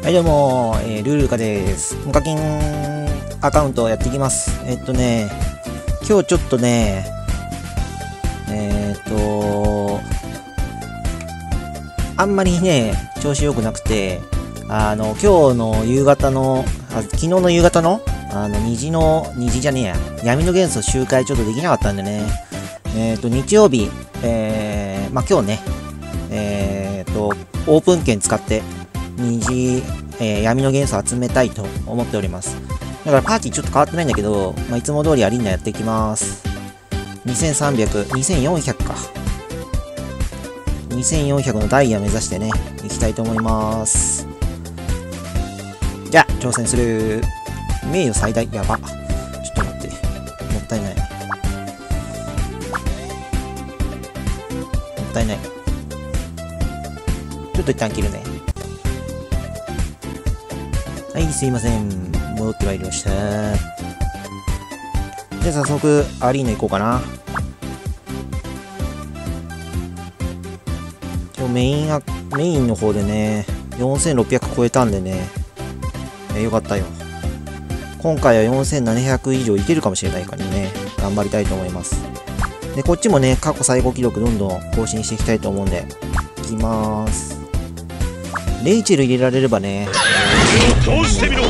はいどうも、ルールカです。無課金アカウントをやっていきます。今日ちょっとね、あんまりね、調子良くなくて、今日の夕方の、昨日の夕方の、虹じゃねえや、闇の元素集会ちょっとできなかったんでね、日曜日、今日ね、オープン券使って、闇の元素集めたいと思っております。だからパーティーちょっと変わってないんだけど、いつも通りアリーナやっていきます。2300、2400か。2400のダイヤ目指してね、行きたいと思います。じゃあ、挑戦する。名誉最大。やば。ちょっと待って。もったいない。もったいない。ちょっと一旦切るね。はい、すいません。戻ってまいりました。じゃあ早速、アリーナ行こうかな。今日メインの方でね、4600超えたんでね、よかったよ。今回は4700以上いけるかもしれないからね、頑張りたいと思います。で、こっちもね、過去最高記録どんどん更新していきたいと思うんで、いきまーす。レイチェル入れられればね、 どうしてみろ。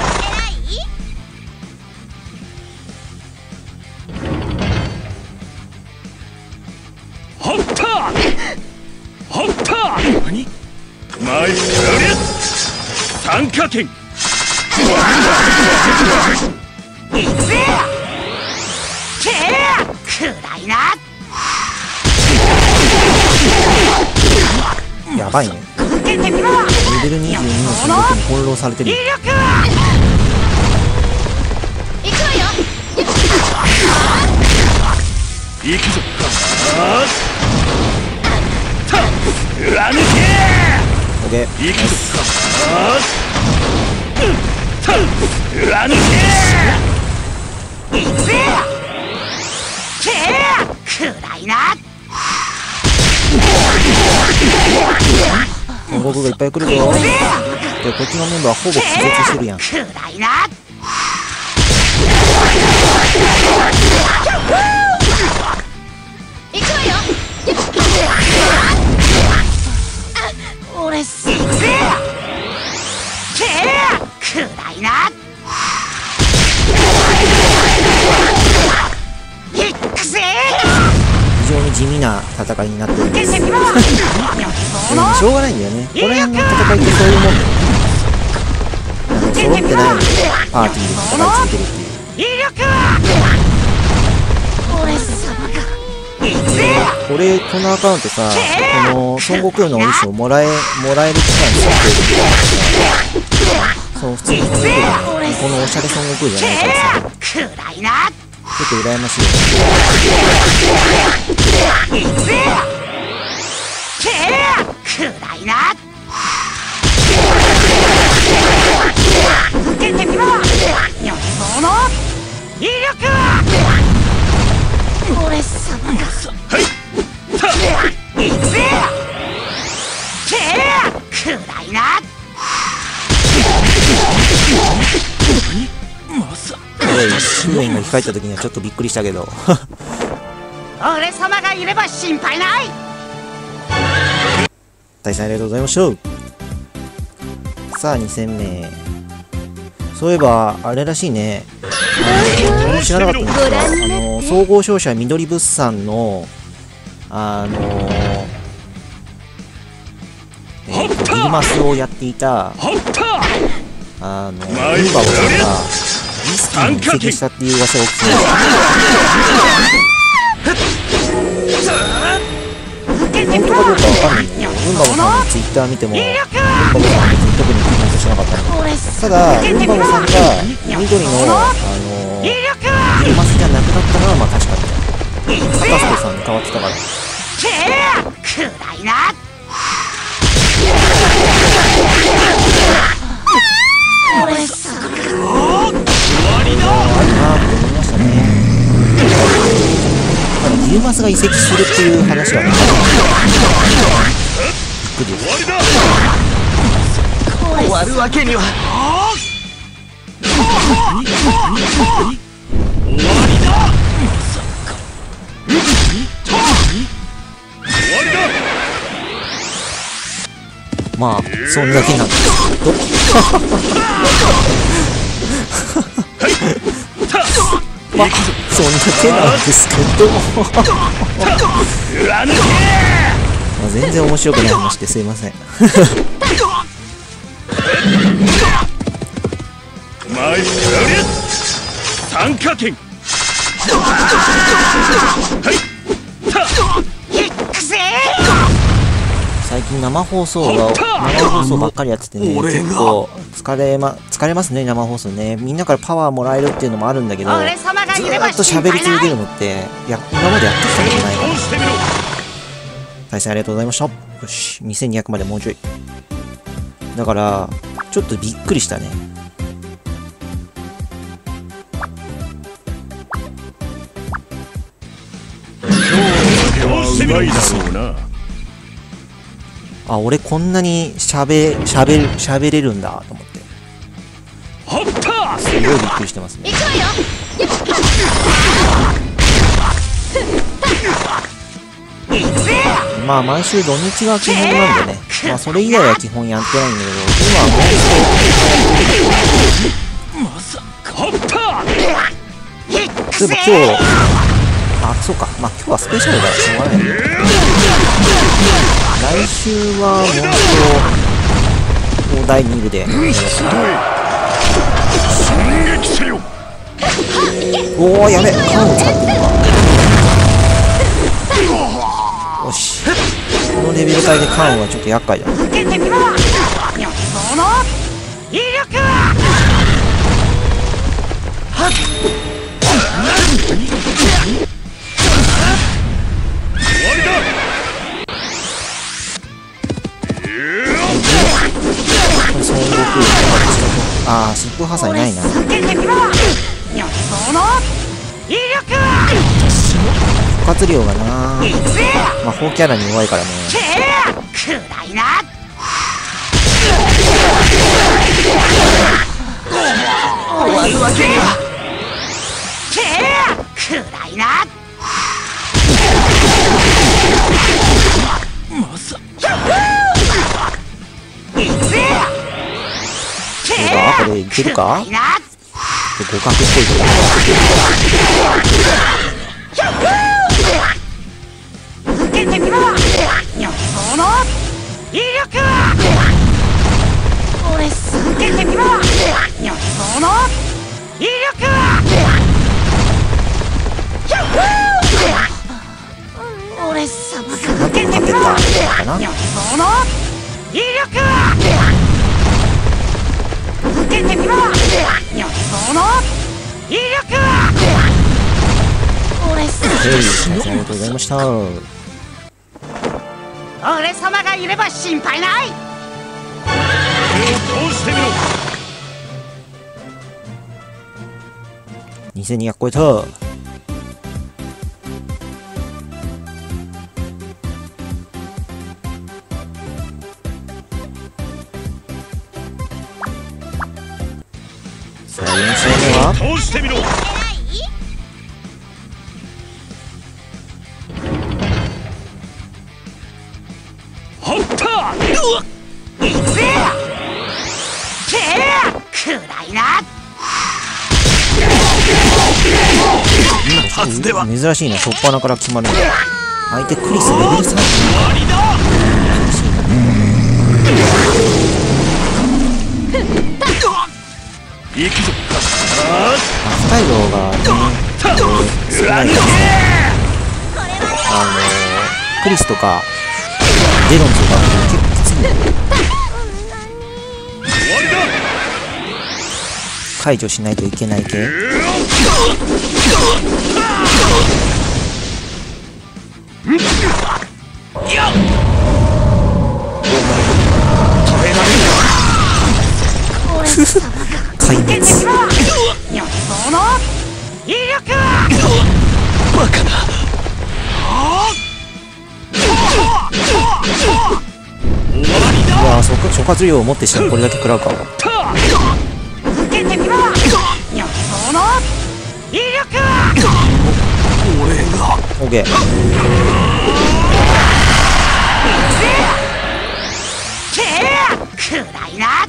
何？マイス参加権。 やばいね。レベル22の種族に翻弄されてる。 行くぞ。裏抜け。 オッケー。 行くぞ。裏抜け。暗いな。 本国がいっぱい来るぞ。で、こっちのメンバーほぼ気絶してるやん。 暗いな。行くわよ。俺すげえ。暗いな。いくぜ。 非常に地味な戦いになってるんです。でもしょうがないんだよね。この辺の戦いってそういうもんだよね。揃ってないのにパーティーで戦い続けるっていう。俺このアカウントさ、この孫悟空のお衣装もらえる期間に設定できるからさ、そう普通に孫悟空だね。このおしゃれ孫悟空じゃないからさ、ちょっと羨ましいよ執念が控えた時にはちょっとびっくりしたけど俺様がいれば心配ない。 対戦ありがとうございました。さあ2戦目。そういえばあれらしいね、俺も知らなかったんですが、総合商社緑物産のビルマスをやっていたルンバオさんがリスキーに移籍したっていう噂を聞きました。本当かどうかわかんないんだけど、ルンバオさんのツイッター見ても、ルンバオさんは別に特にコメントしなかったの。ただ、ルンバオさんが緑のビルマスじゃなくなったのはまあ確かに。赤ストさんに変わってたから。ビルマスが移籍するっていう話はね、びっくりです。 終わるわけには。 終わりだ。まさか。終わりだ。 まあそんだけなんですけどまあそんだけなんですけどまあ全然面白くない話ですいませんマイスラリア三角剣。 最近生放送ばっかりやっててね、結構疲れますね、生放送ね。みんなからパワーもらえるっていうのもあるんだけど、ずーっと喋り続けるのって、今までやってきたことないから。対戦ありがとうございました。よし、2200までもうちょい。だから、ちょっとびっくりしたね。 うまいだろうな。 あ、俺こんなに喋れるんだと思って。すごいびっくりしてますね。まあ毎週土日が基本なんでね。まあそれ以外は基本やってないんだけど、今はもうそういえば今日、あ、そうか。まあ今日はスペシャルだからしょうがない。来週はもう第2部でやろうかな。おお、やべ、缶を使ってるわ。よし、このレベル帯で缶はちょっと厄介だ。ああ、疾風破砕ないな。復活量がな、魔法キャラに弱いからね。 終わるわけには。まさこれいけるか？互角っぽいとこなんとか勝てたかな。ありがとうございました。 俺様がいれば心配ない。 通してみろ。 2200超えた。さあ4試合目は通してみろ。 珍しいな、初っ端から決まるんだ。相手クリスレベル3。スタイルがね、少ないからクリスとかジェロンとか結構きついんだよ。解除しないといけない系。壊滅。 バカな。 うわ、諸葛亮をもってしてもこれだけ食らうか。 受けてみろ。予想の威力は。 オッケー。 暗いな。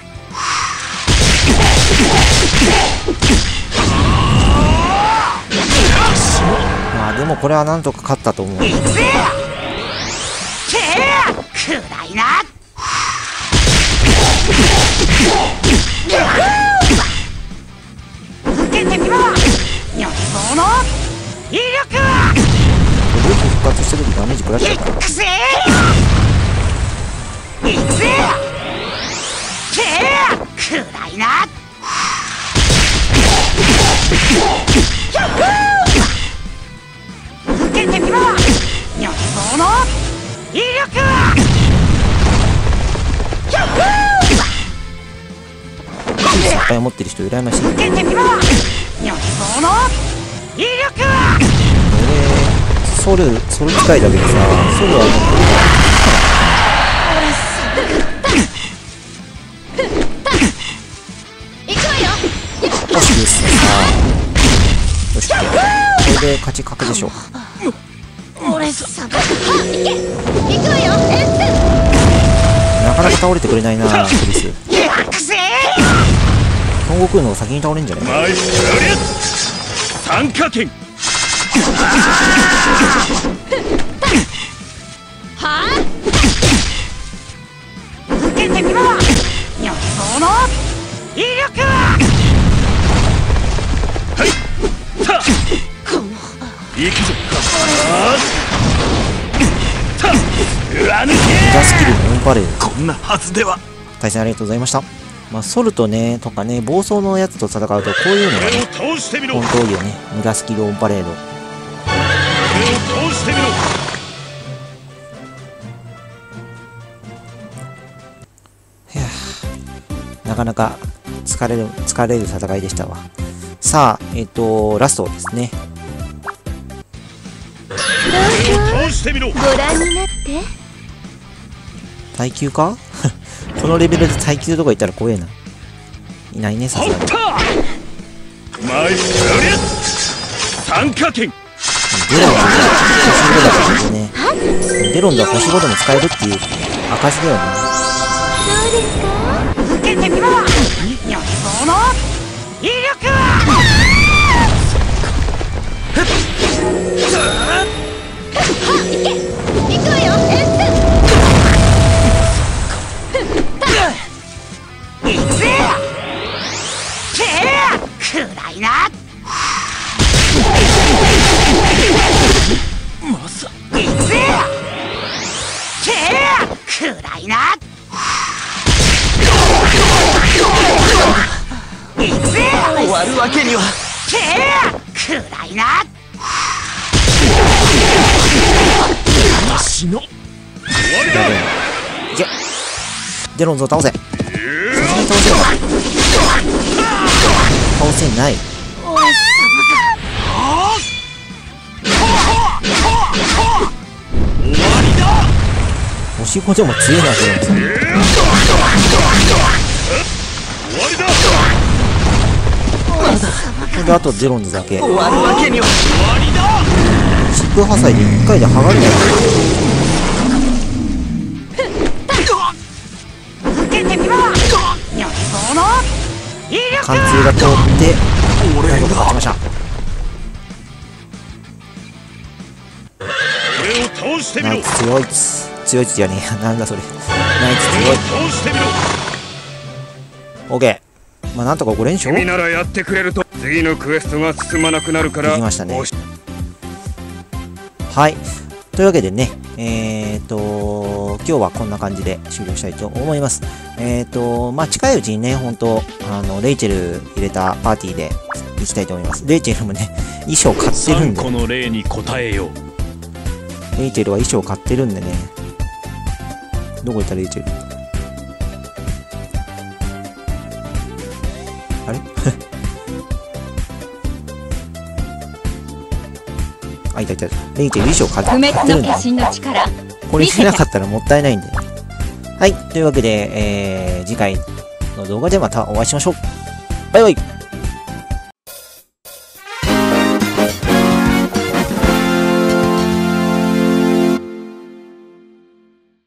まあでもこれはなんとか勝ったと思う。 暗いな。受けてみろ。予想の威力は。 武器復活した時ダメージ食らっちゃうから。 くせ暗いな。受けてみろ。予想の威力は。 いっぱい持ってる人羨ましい。 受けてみろ。予想の威力は。 俺ソル使いだけどさ、ソルはもうよしですね。よし、これで勝ち確でしょう。 俺さばなかなか倒れてくれないな、クリス。 くせ孫悟空の方が先に倒れんじゃねえ。 マイスリア三角剣。 受けてみろ。予想の威力は。 はいさあ行くぞ。さあ裏抜け。 ザスキルのオンパレード。 こんなはずでは。 対戦ありがとうございました。まあ、ソルトね、とかね、暴走のやつと戦うと、こういうのがね、 倒してみろ。 本当いいよね。無駄スキルオンパレード。 倒してみろ。 なかなか疲れる戦いでしたわ。さあ、ラストですね。 倒してみろ。 ご覧になって。 耐久かこのレベルで耐久とかいったら怖えな。いないね、さすがに。 マイスリア三角剣。 デロンは星5だからね。デロンでは星5でも使えるっていう証だよね。 どうですか。 受けてみろ。予想の威力は。 行くわよ。 暗いな。 まさ暗いな。 終わるわけには。 暗いな。 死の終わりだ。 いけデロンズを倒せ。倒せない。星5でも強いな、デロンズ。 終わりだ。 これであとデロンズだけ。 終わるわけには。終わりだ。 疾風破砕で1回で剥がれない。 受けてみろ。予想の威力貫通が通ってなんとか勝ちました。 俺を倒してみろ。 ナイツ強いっつ。強いっつじゃねえや。なんだそれ。ナイツ強い。 倒してみろ。 オッケー。まあなんとか5連勝君ならやってくれると。次のクエストが進まなくなるから。 できましたね。はい。というわけでね、今日はこんな感じで終了したいと思います。まあ、近いうちにね、本当レイチェル入れたパーティーで行きたいと思います。レイチェルもね、衣装買ってるんで。 3個の例に答えよう。 レイチェルは衣装買ってるんでね。どこ行ったレイチェル。あれあ、いたいた。レイチェル衣装買ってるんで。 化身の力。 これ着なかったらもったいないんで。 はい。というわけで、次回の動画でまたお会いしましょう。バイバイ。